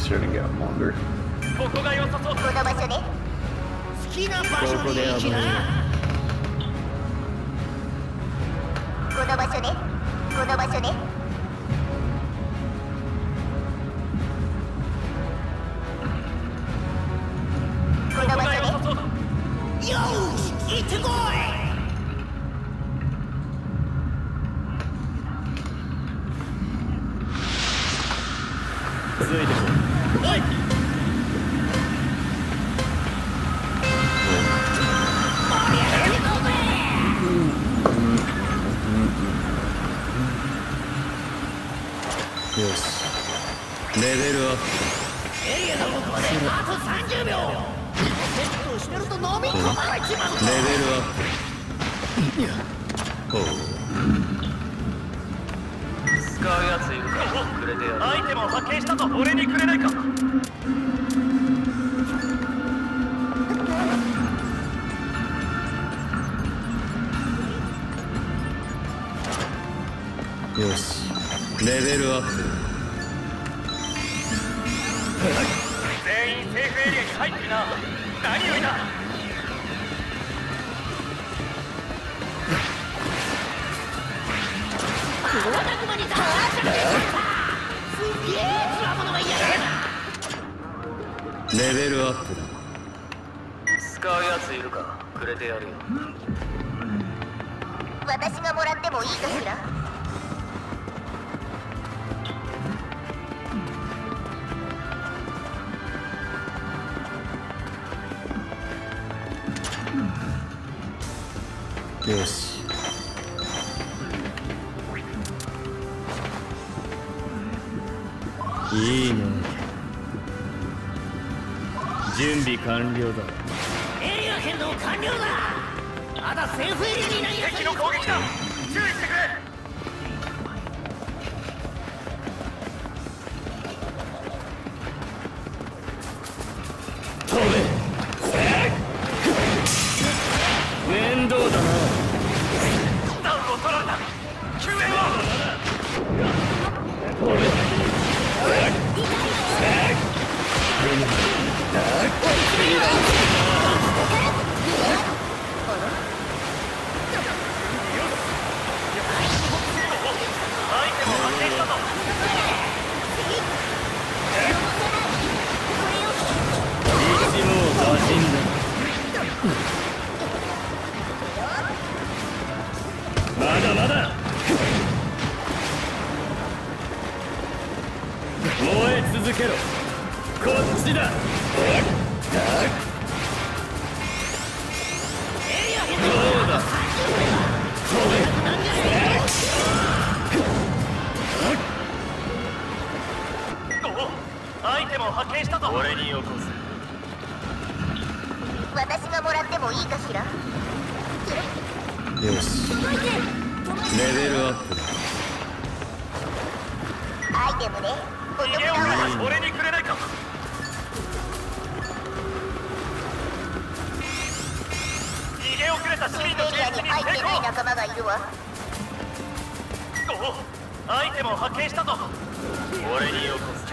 starting to get longer. ここが良さそう。この場所ね。好きな場所に行きな。この場所ね。この場所ね。この場所ね。よーし、行ってこい。ついてこい。おい。 よし、レベルアップ。 エリアの奥まであと30秒。セットしてると飲み込まれちまう。 レベルアップ。ほう。 使うやついるかくれてやる。 アイテムを発見したと俺にくれないか。 よし、レベルアップ。 全員セーフエリアに入っていな。何よりだ。黒田熊にだ。すげえつわものが嫌だ。 レベルアップだ。 使うやついるかくれてやるよ。 私がもらってもいいかしら。 よし、いいね。準備完了だ。 エリア変動完了だ。まだセーフエリアにいないやつ。敵の攻撃だ。注意してくれ。 面倒だな。 ダウンを取られた。救援を。アイテムを発見したぞ。 一網打尽だ。まだまだ。燃え続けろ。こっちだ。 エリア変動。 どうだ。 アイテムを発見したぞ。 俺によこせ。 私がもらってもいいかしら。 よし、レベルアップだ。 アイテムね。お得逃げ遅だわ。 れた。俺にくれないか。逃げ遅れた市民のエリアに入ってない仲間がいるわ。 アイテムを発見したぞ。 俺によこせ。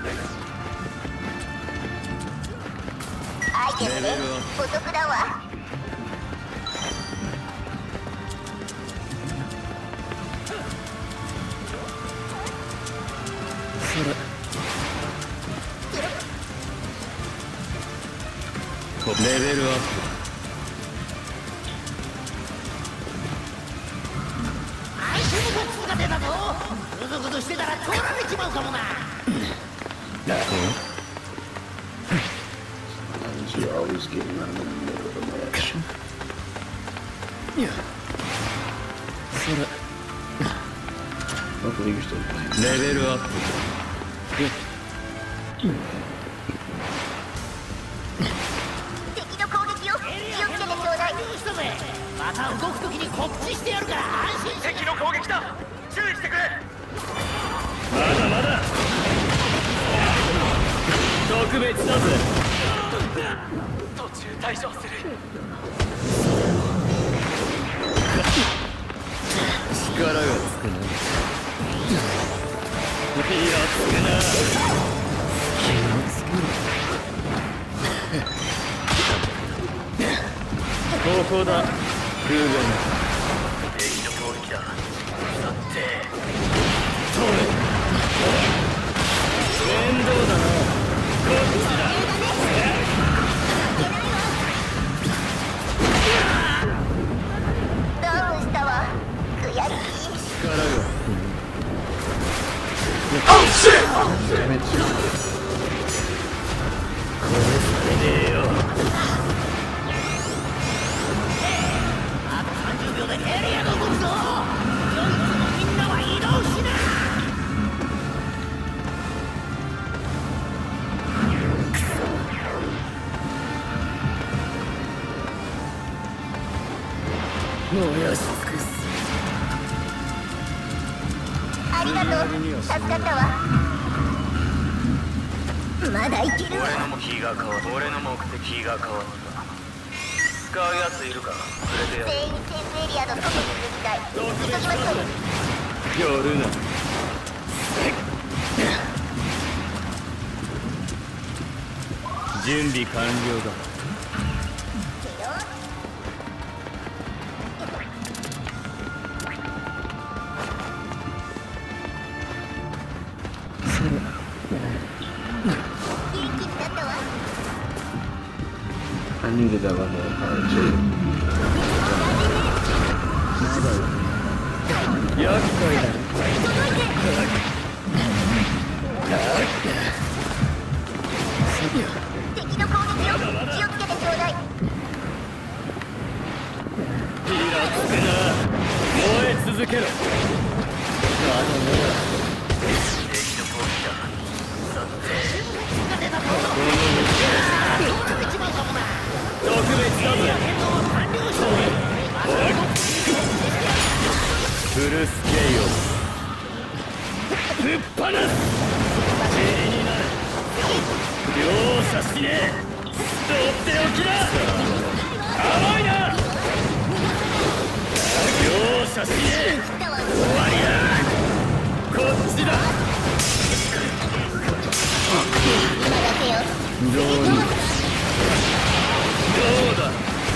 アイテムね。お得だわ。 レベルアップ。 アイテムボックスが出たぞ。ぐずぐずしてたら取られちまうかもな。 You're always getting out of the middle of the match. それ。Hopefully you're still playing. レベルアップ。 敵の攻撃を気をつけてちょうだい。 また動くときに告知してやるから安心して。敵の攻撃だ。注意してくれ。 まだまだ。特別だぜ。 途中退場する。 力がつくな。いや、つくな。 こだグーガン。 敵の攻撃だ。さて面倒だな。こっちだ。 ダウンしたわ。悔しい。 力が。これされねえよ。 あと30秒でエリアが動くぞ。ヨイツのみんなは移動しな。 燃やし尽くす。 ありがとう。助かったわ。まだいけるわ。 俺の目的が変わった。使うやついるか。くれてやる。 全員セーフエリアの外に抜きたい。急ぎましょう。 寄るな。準備完了だ。 I needed that level of power too. 厄介だ。 敵の攻撃を気をつけてちょうだい。 イラつくな。燃え続けろ。 敵の攻撃だ。さて特別だぜ。フルスケイオぶっ放す。塵になる。容赦しねえ。とっておきだ。甘いな。容赦しねえ。終わりだ。こっちだ。 今だけよ。 どうにどうだ。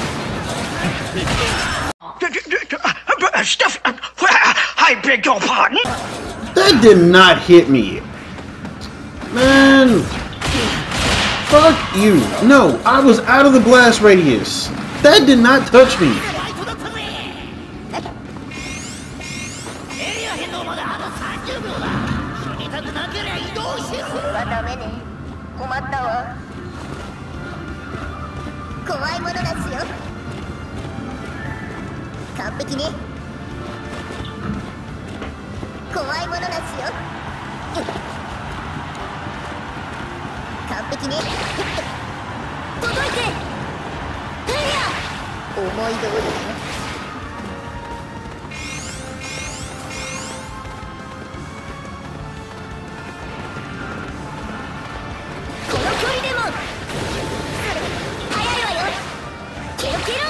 Stuff. I beg your pardon. That did not hit me. Man. Fuck you. No, I was out of the blast radius. That did not touch me. エリア変動まであと30秒だ。死にたくなけりゃ移動してる。 それはダメね。困ったわ。怖いものなしよ。完璧ね。怖いものなしよ。完璧ね。届いて。エリア。思い通りね。この距離でも速いわよ。ケロケロ。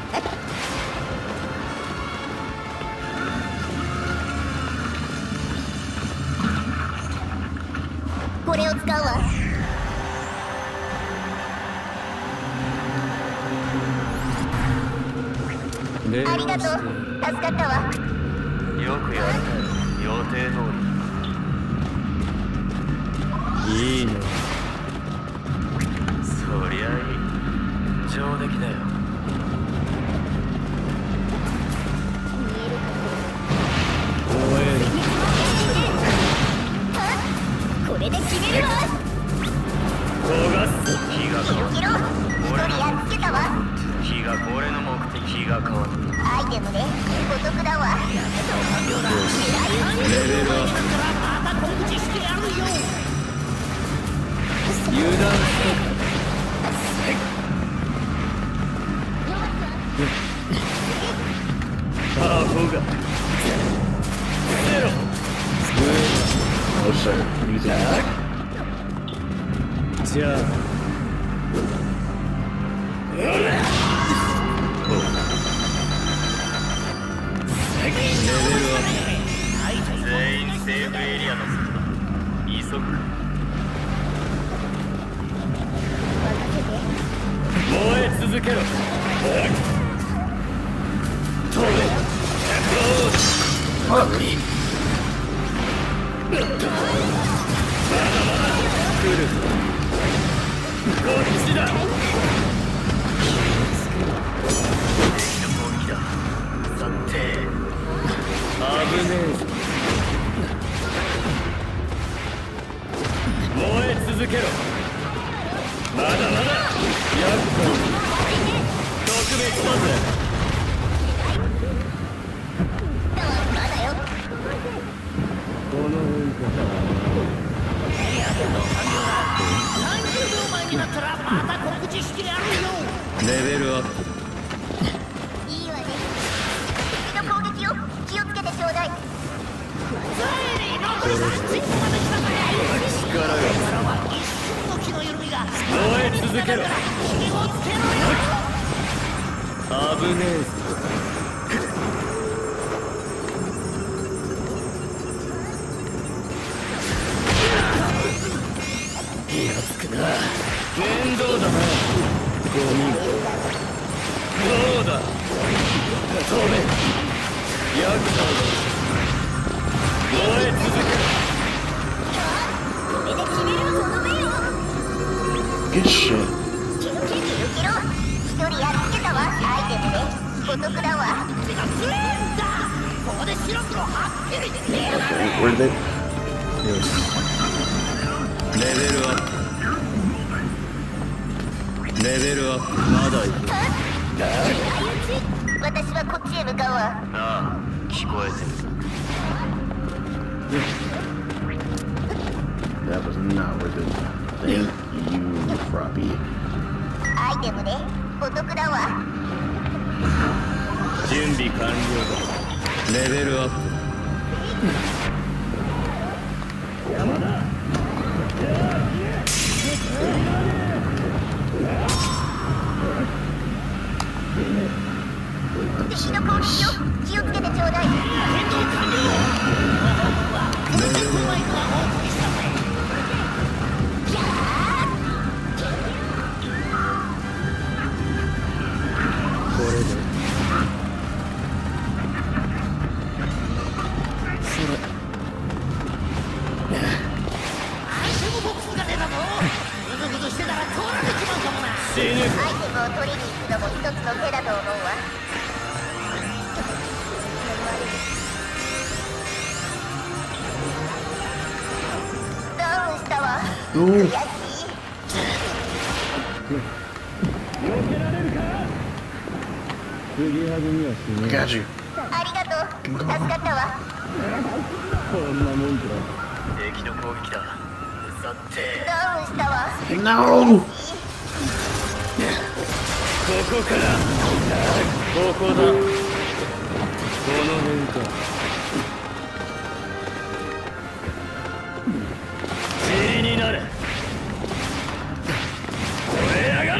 これを使うわ。ありがとう。助かったわ。 よくやったよ。予定通り。 いいね。 そりゃいい。上出来だよ。 燃える。 これで決めるわ。 焦がす。 気が変わっケロ。一人やっつけたわ。 た。俺の目的が変わった。 アイテムね。お得だわ。 レベルアップ。 また告知してやるよ。 油断したか。アホが。ゼロ。 No, sir. Using that. じゃあ。レベルアップ。 全員セーフエリアの外だ。急ぐ。 燃え続けろ。 fuck? こっちだ。さて、危ねえぞ。燃え続けろ。まだまだ。やっと特別だぜ。この辺か。 30秒前になったらまた告知してやるよ。 レベルアップ。 いいわね。敵の攻撃を気をつけてちょうだい。 ついに残り30秒まで来たぜ。 力が。 一瞬の気の緩みが燃え続けろ。 気をつけろよ。 危ねえぞ。やつくな。面倒だな。ゴミが。どうだ。飛べ。ヤクザだ。燃え続けろ。 これで決めるとどめよ。 Good shit. 一人やっつけたわ。アイテムね。お得だわ。 手が強いんだ。ここで白黒はっきり言ってやる。 Where did they? よし。レベルアップ。レベルアップ。まだいく。 私はこっちへ向かうわ。 なあ、聞こえてる。 That was not worth it. Thank you, Froppy. アイテムね。お得だわ。 準備完了だ。レベルアップ。 敵の攻撃を気をつけてちょうだい。 変動完了。全然マイクがお送りしたぜ。 これで。 アイテムボックスが出たぞ。ぐずぐずしてたら取られちまうかもな。 死ぬ。 アイテムを取りに行くのも一つの手だと思うわ。ダウンしたわ。悔しい。 Got you. ありがとう。助かったわ。 こんなもんか。 敵の攻撃だ。さて、 ダウンしたわ。 No! ここから。ここだ。この辺か。塵になれ。燃え上がれ。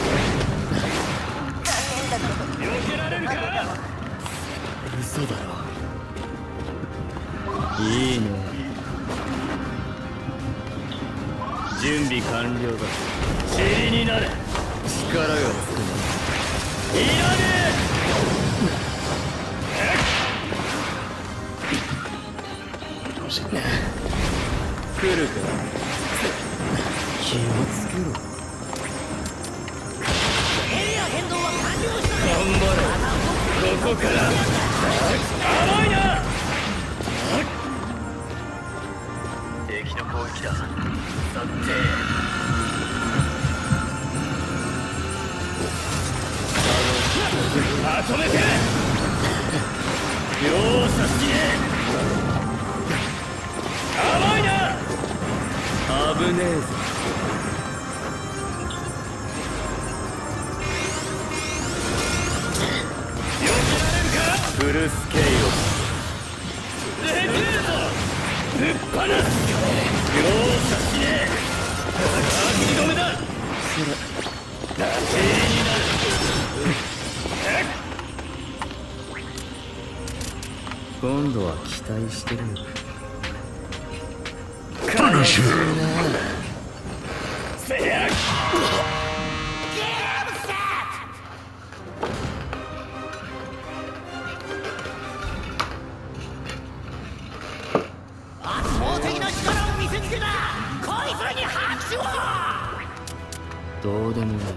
残念だけど。 避けられるか。嘘だろ。いいね。準備完了だ。塵になれ。力がつくな。いらねえ。来るか。気をつけろ。 エリア変動は完了したぜ。 頑張れ。ここから。甘いな。 敵の攻撃だ。さて、 まとめて。容赦しねえ。甘いな。危ねえぞ。避けられるか。フルスケール。でけえぞ。ぶっ放す。容赦しねえ。書き止めだ。打ちになる。今度は期待してるよ。悲しいな。せや。 ゲームセット。 倒的な力を見せつけた。こいつらに拍手を。 どうでもいい。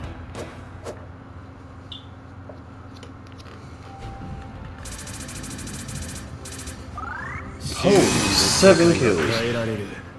Holy 7 kills. 耐えられる。